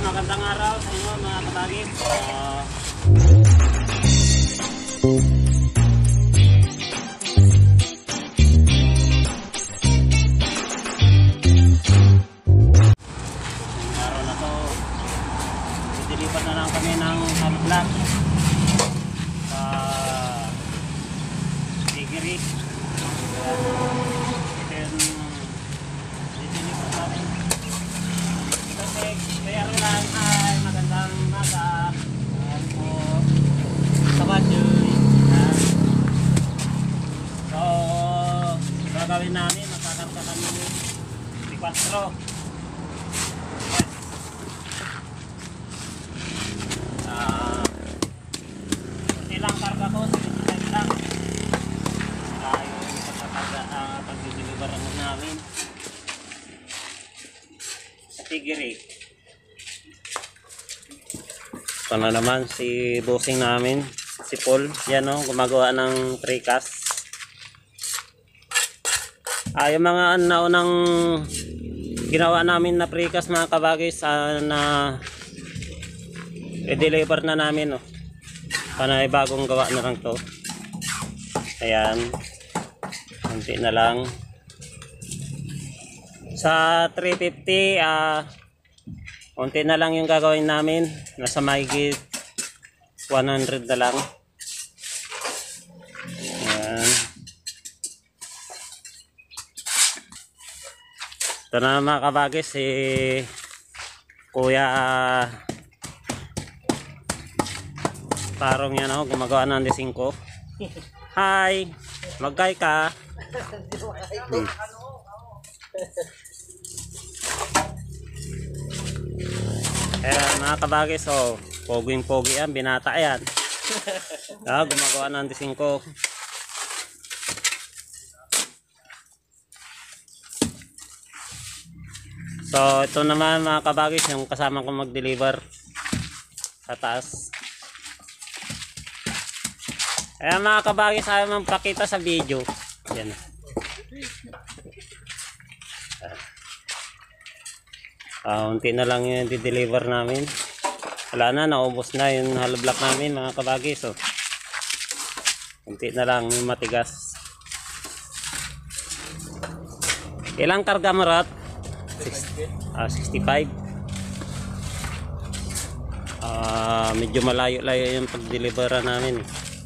magandang araw sa inyo mga kabagis. Ngayong araw na to, dilipat na lang kami ng halblak sa Tigiri. Dilipat namin. Kaya lang ay magandang maga. Ayan po. Sabadyuy. So, gagawin namin, magkakarga kami ni 4. Yes. Ilang karga ko, 75 lang. Tayo pag-deliver namin sa Tigiri. Ito na naman si bossing namin, si Paul. Yan o, gumagawa ng precast. Yung mga naunang ginawa namin na precast mga kabagis, na i-deliver na namin o. Panay bagong gawa na lang to. Ayan, konti na lang. Sa 350, konti na lang yung gagawin namin. Nasa mahigit 100 na lang. Ayan. Ito na mga kabagis, si Kuya Parong yan o, gumagawa ng D5. Hi! Magkay ka. Mga kabagis, so poging-pogi yan, binata yan. Gumagawa ng D5. So ito naman mga kabagis, yung kasama ko mag-deliver sa taas. Mga kabagis, ayaw mang pakita sa video. Yan. Unti na lang yung di-deliver namin. Wala na, naubos na yung halblak namin mga kabagis. So, unti na lang yung matigas. Ilang karga mo, Rat? 65. Medyo malayo-layo yung pag-delivera namin.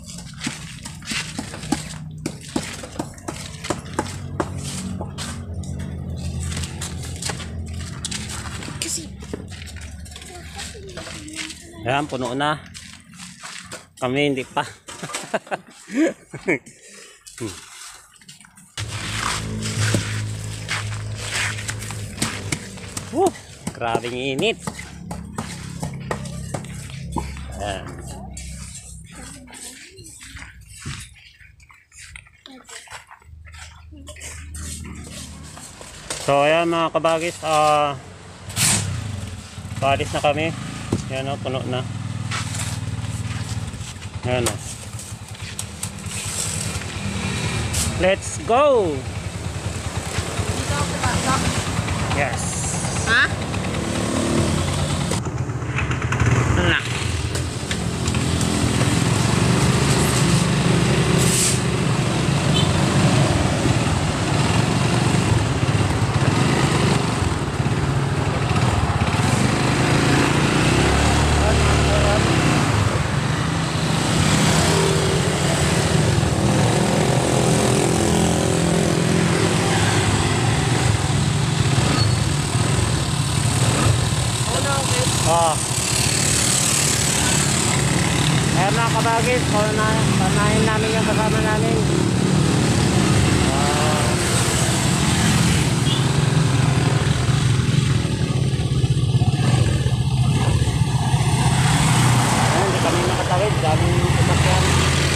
Ayan, puno na. Kami hindi pa. Grabing init. Ayan. So ayan mga kabagis, paalis na kami. Ayan o, puno na. Ayan o. Let's go! Dito ako pasok. Yes. Ha? Ano na? Ayan mga kabagis, panahin namin yung kasama namin. Ayan, di kami nakatawid, daming umakyan.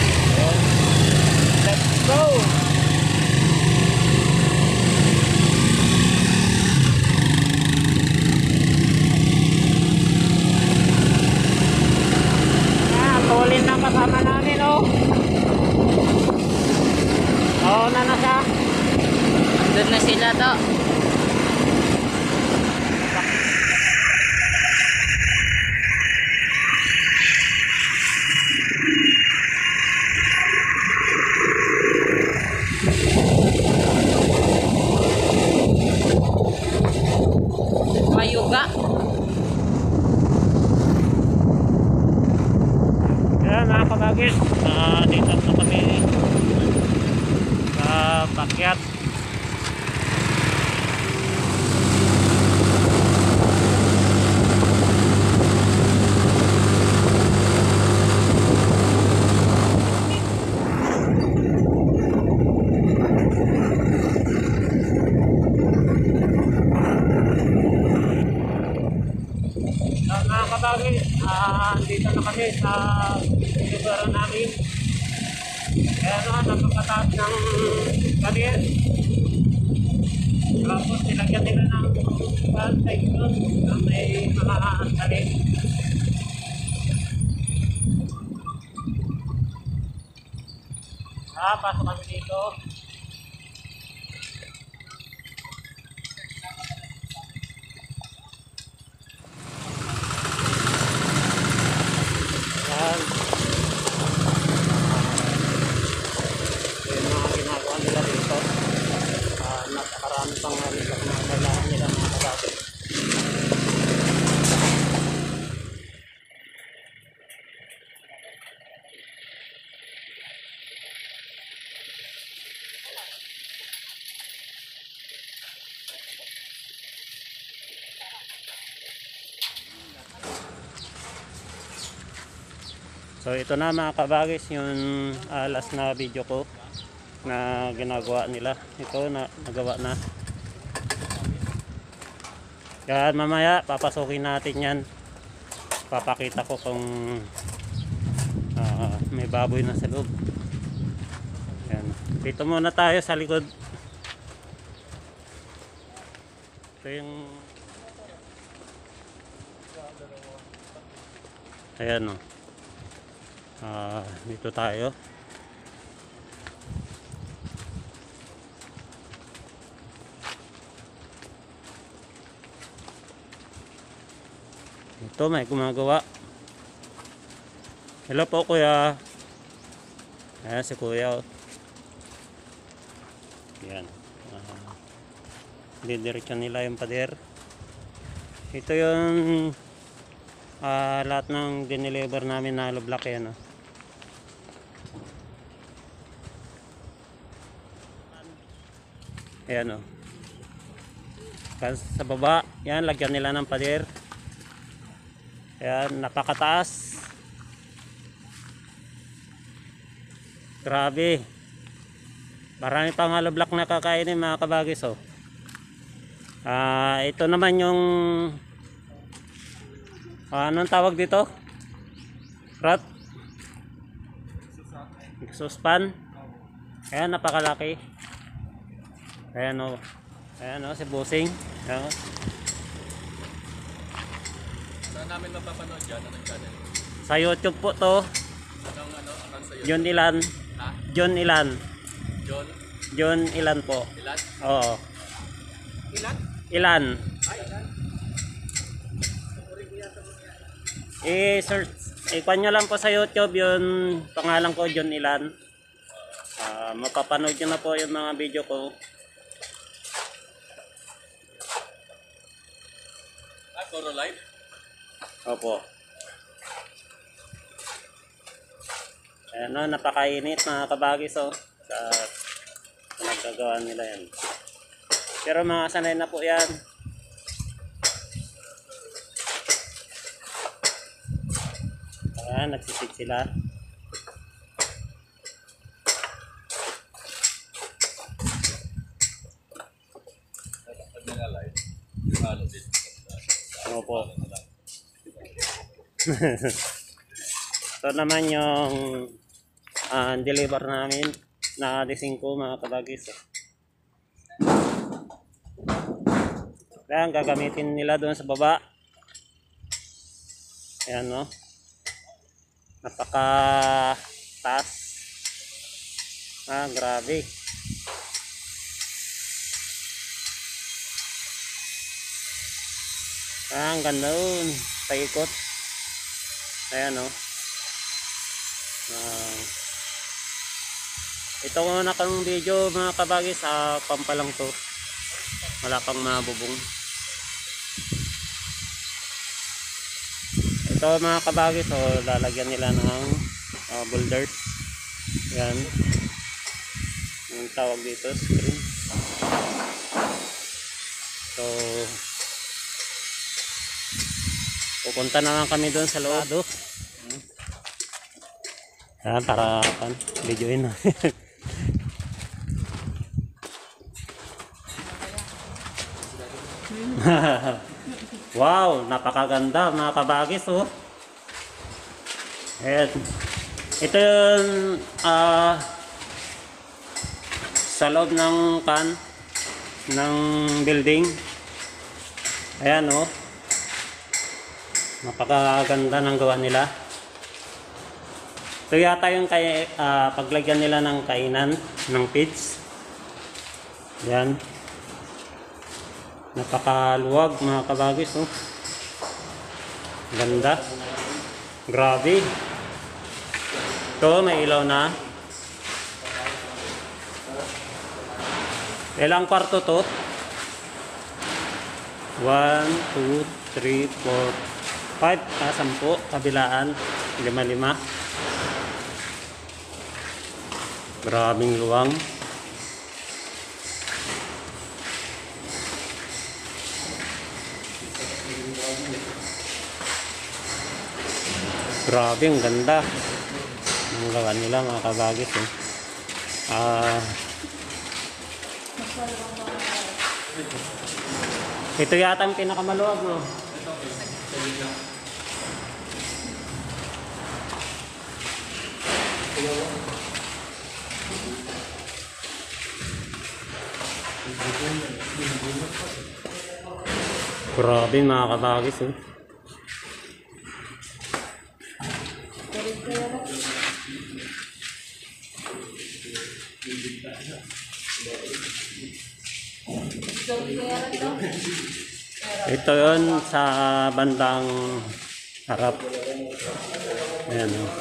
Let's go! Tulin na kasama namin, oh. Ayuga. Kaya mga kabagis, dito na kami sa backyard. Mga kabagis, dito na kami sa lugar namin. Kaya napakataas ng galit. Tapos nilagyan nila ng bantay doon na may mga galit. Pasok kami dito. Yan. Yung mga ginagawa nila dito. Napakarami pang halisak na kailangan nila mga kabagis. So ito na mga kabagis yung last na video ko na ginagawa nila. Ito na nagawa na. Kaya mamaya papasukin natin yan. Papakita ko kung may baboy na sa loob. Yan. Dito muna tayo sa likod. Ito yung ayan o. Dito tayo. Ito may gumagawa. Hello po kuya. Ayan si kuya. Yan. Didiretso nila yung pader. Ito yung lahat ng dineliver namin na hollow block yan. Ayan o. Sa baba, yan, lagyan nila ng pader. Ayan, napakataas. Grabe. Marami pang hollow block na kakainin mga kabagis oh. Ito naman yung anong tawag dito? Rat? Exhaust fan. Ayan, napakalaki. Ayan o. Ayan o, si Busing. Ayan o. Saan namin mapapanood yan? Anong channel? Sa YouTube po to. Anong sa John Ilan. Ha? John Ilan. John? John Ilan po. Ilan? Oo. Ilan? Ilan. Ay, ilan? I-search. Ikuan nyo lang po sa YouTube yung pangalan ko, John Ilan. Mapapanood nyo na po yung mga video ko. Toro Live? Opo. Ayan o, napakainit mga kabagis o. Sa nagkagawa nila yan. Pero mga sanay na po yan. Ayan, nagsisid sila. Pag nila live, follow din. Opo. Ito naman yung deliver namin na D5 mga kabagis. Ayan, gagamitin nila doon sa baba. Ayan no. Napaka taas. Grabe. Ang ganda nun. Paikot. Ayan o. Ito ko na kang video mga kabagis. Pampalang to. Wala pang mabubong. So mga kabagi, so lalagyan nila ng boulders. Yan. Yung tawag dito, screen. So pupunta na lang kami doon sa loob. Yan, para videoin na. Wow, napakaganda mga kabagis, oh. Ayan. Ito yung sa loob ng ng building. Ayan, oh. Napakaganda ng gawa nila. Ito yata yung paglagyan nila ng kainan ng pigs. Ayan. Napakaluwag mga kabagis, oh. Ganda. Grabe. Ito, may ilaw na. Ilang kwarto to? 1, 2, 3, 4, 5, 10, kabilaan, 5. Grabing luwang. Grabe, ang ganda ang gawa nila mga kabagis, eh. Ito yata ang pinakamaluwag, no? Grabe mga kabagis, eh. Ito yun sa bandang harap. Ayan, oh.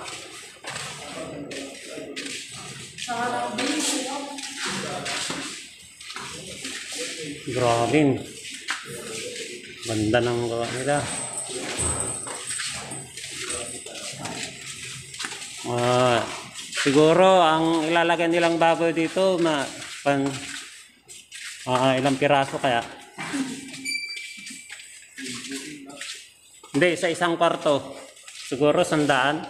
Grabe. Banda ng gawa nila. Siguro ang ilalagay nilang baboy dito ilang piraso kaya? Hindi, sa isang kwarto. Siguro 100.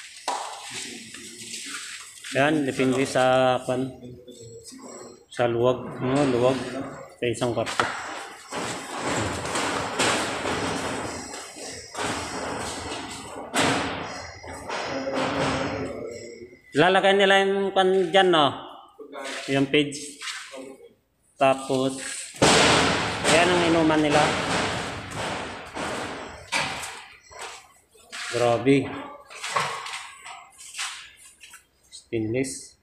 Yan, depende sa luwag. Luwag sa isang kwarto. Lalagay nila yung dyan, no? Yung page. Tapos, yan ang inuman nila. Grabe. Stainless.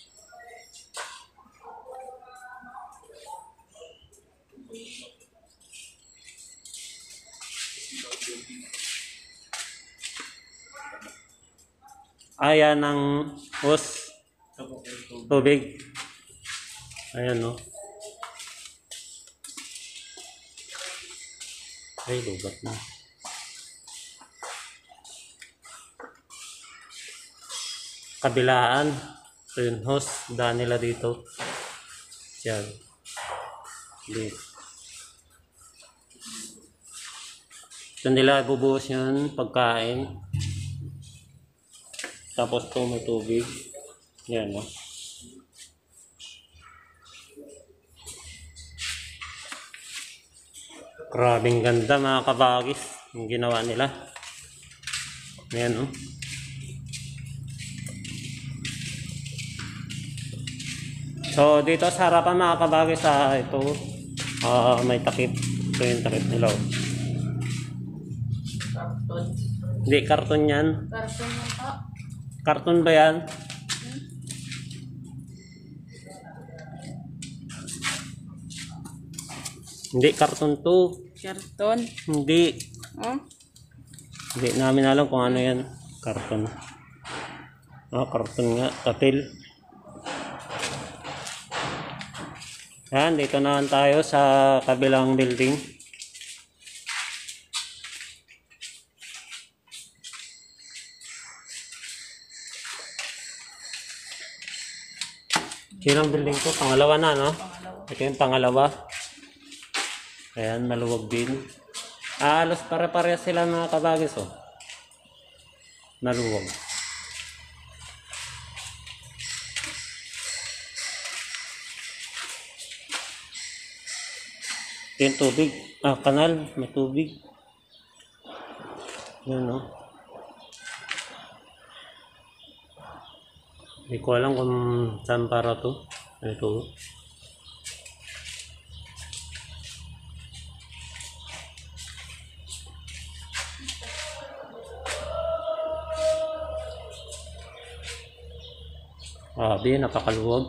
Ayan ang hose. Tubig. Ayan, no? Ay, lubat na. Kabilaan. Ito yung hose. Daan nila dito. Yan. Dito. Ito nila ibubuhos yun. Pagkain. Tapos ito may tubig. Yan, no? Grabing ganda mga kabagis yung ginawa nila. Ayan, no? So dito sa harapan mga kabagis, ito may takip. Ito yung takip nila, oh. Karton. Hindi, karton yan. Karton mo po. Karton ba yan? Hindi, karton to. Karton. Hindi. Oh? Hindi namin alam kung ano yan. Karton. Karton nga. Katil. Yan, dito naman tayo sa kabilang building. Silang building to? Pangalawa na, no? Pangalawa. Ito yung pangalawa. Ayan, maluwag din. Halos pare-parehas sila mga kabagis, oh. Maluwag. Ito yung tubig. Kanal. May tubig. Yan, no? Hindi ko alam kung saan para to. Ito. Grabe, napakaluwag.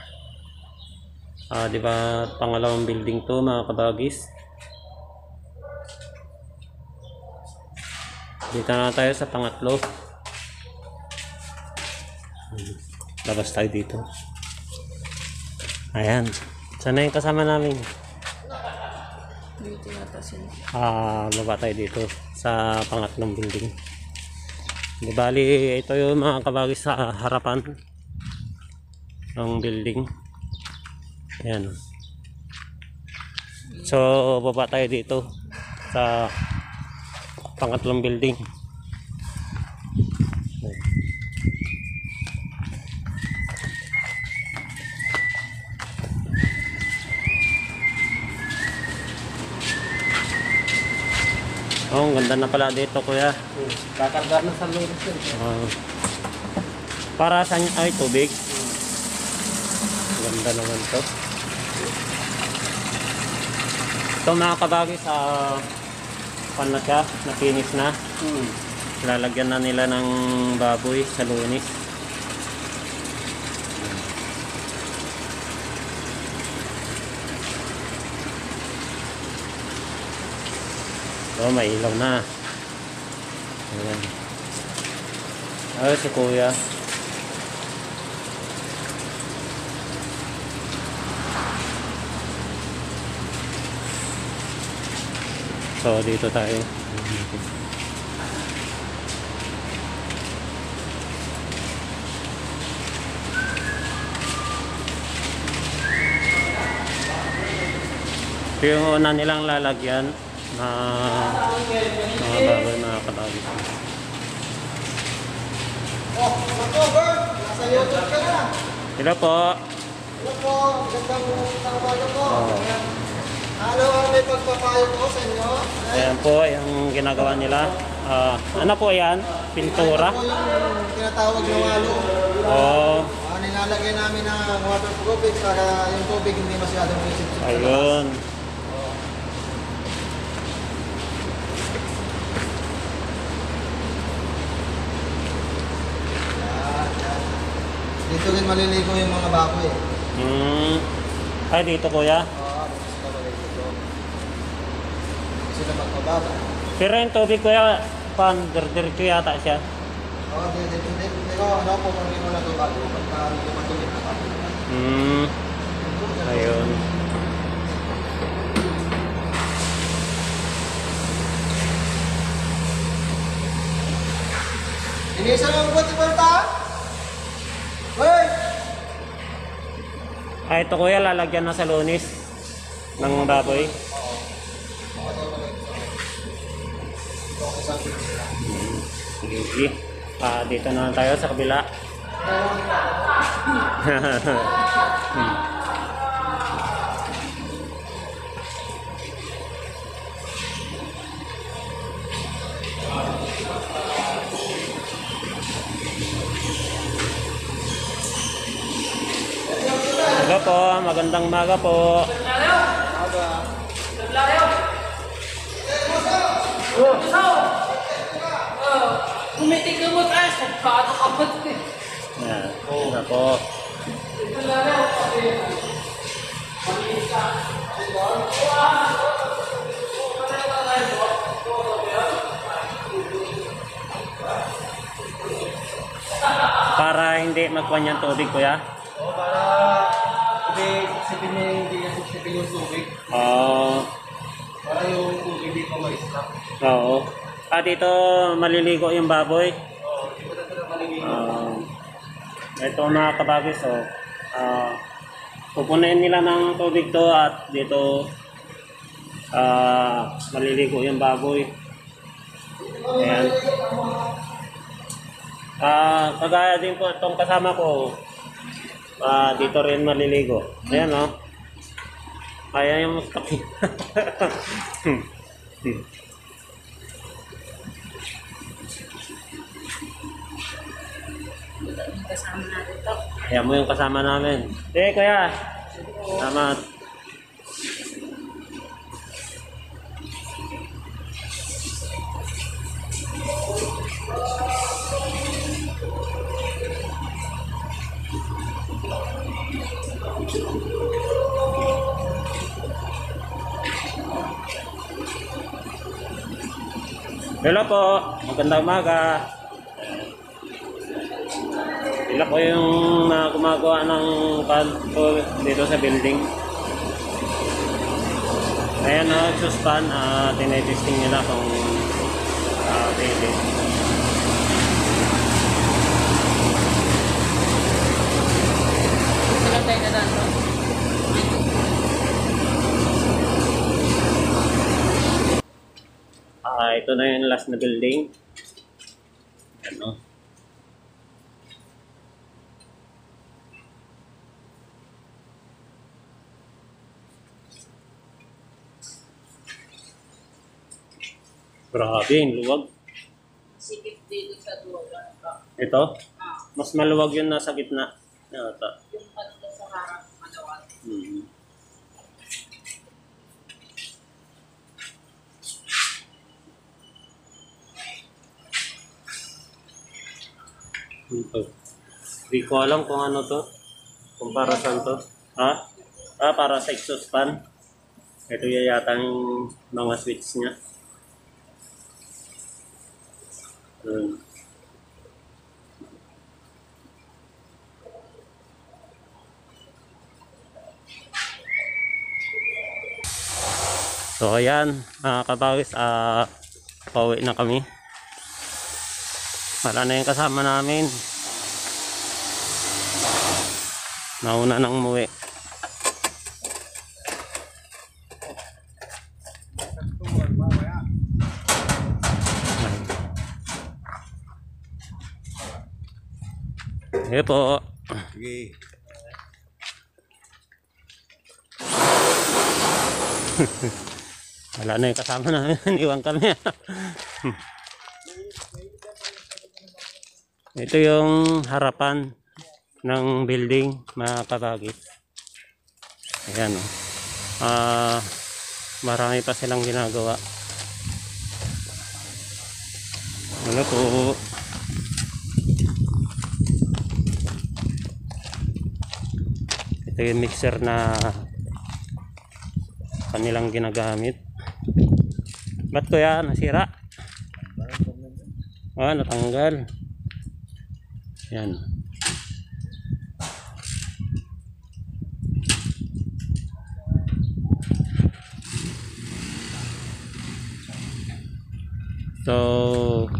Di ba pangalawang building to mga kabagis? Dito na tayo sa pangatlo. Labas tayo dito. Ayan. Sana yung kasama namin. Dito yata sila. Baba tayo dito sa pangatlong building. Di bali, ito yung mga kabagis sa harapan ng building. Ayan. So, baba tayo dito sa pangatlong building. Oh, ang ganda na pala dito, kuya. Kakarga na sa loob. Para saan ay tubig? Ganda naman to. Ito mga kabagis, pan na siya, napinis na. Lalagyan na nila ng baboy sa lunis. May ilaw na. Ayan. Si kuya. So, dito tayo. Ito yung una nilang lalagyan na mga baboy, mga kabagis. Nasa YouTube ka na. Hello po. Hello po, gandang umaga po. Oh. Ano ang may pagpapayo po sa inyo? Ayan po yung ginagawa nila. Ano po yan? Pintura? Ito po yung tinatawag na walo. Oh, Nilalagay namin ng waterproofing para yung tubig hindi masyadong isip-isip. ayun. Dito rin maliligo yung mga baboy. Ay, dito kuya. Oo, dito sila maliligo. Sila magpababa. Pero yung tubig kuya, diretso yata siya. Oo, dito. Pero ano po kung hindi mo nagbabago pagka hindi matuloy na baboy. Ayun. Inisan mo buti pa. Hoy! Ay, ito kuya, lalagyan na sa lunis ng baboy. Sige. Dito na tayo sa kabila. Hello po, magandang umaga po. Kumitig mo tayo sa paano ka ba? Yan, na po. Para hindi magkuhan yung tubig kuya. O para hindi sipin niya hindi niya sipin yung tubig. Para yung tubig dito ma-stop. Oo. Dito maliligo yung baboy. Oo, dito na sila maliligo. Ito mga kabagis, pupunayin nila ng tubig to at dito maliligo yung baboy. Ayan. Kagaya din po itong kasama ko, dito rin maliligo. Ayan o. Kaya yung mustaki. Kasama natin to. Ayan mo yung kasama namin. Kuya. Salamat. Hello po, magandang umaga. Sila po yung gumagawa ng kanto dito sa building. Ayan o, suspan, tinetesting nila kung pwede. Sila tayo na dito. Ito na yung last na building. Ano? Grabe, yung luwag. Sikip dito sa dulo. Ito, mas maluwag yung nasa gitna. Ito. Yung tatlo sa harap, malawag. Ito. Hindi ko alam kung ano to. Kung para saan to. Para sa exhaust fan. Ito yata yung mga switch niya. So ayan, mga kabawis, pauwi na kami. Wala na yung kasama namin. Nauna nang umuwi. Sige po. Sige. Wala na yung kasama namin. Iwan kami. Ito yung harapan ng building, mga kabagis. Ayan o. Marami pa silang ginagawa. Wala po. Ito yung mixer na kanilang ginagamit. Ba't ko yan? Nasira? Natanggal. Yan. So,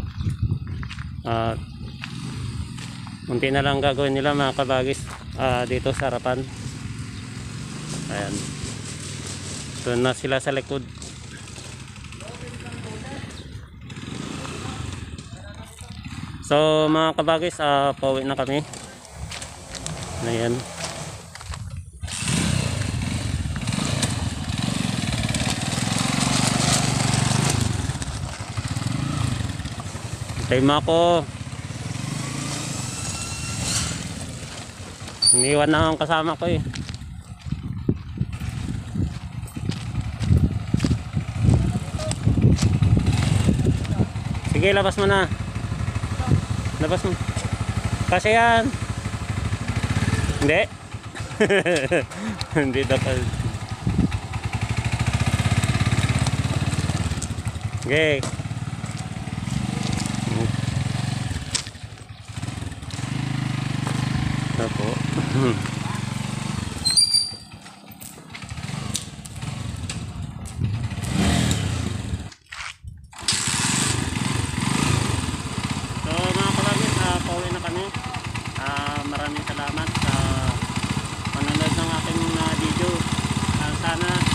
munti na lang gagawin nila, mga kabagis, dito sa harapan. Ayan. Doon na sila sa likod. So mga kabagis, pauwi na kami. Ayan. Hintay mo ako. Iniwan na ang kasama ko eh. Sige, labas mo na. Labas mo. Kasi yan. Hindi. Hindi dapat. Okay. Ito po. Pauwi na kami. Maraming salamat sa panonood ng aking sana